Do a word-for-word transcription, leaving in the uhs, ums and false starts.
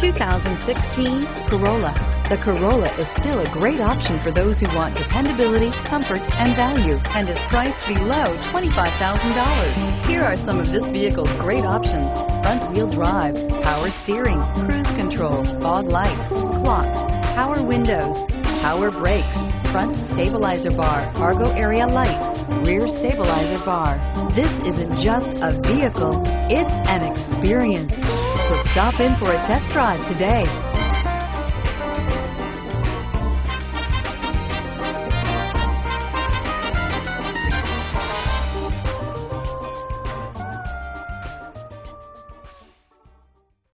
two thousand sixteen Corolla. The Corolla is still a great option for those who want dependability, comfort, and value, and is priced below twenty-five thousand dollars. Here are some of this vehicle's great options: front-wheel drive, power steering, cruise control, fog lights, clock, power windows, power brakes, front stabilizer bar, cargo area light, rear stabilizer bar. This isn't just a vehicle, it's an experience. So stop in for a test drive today.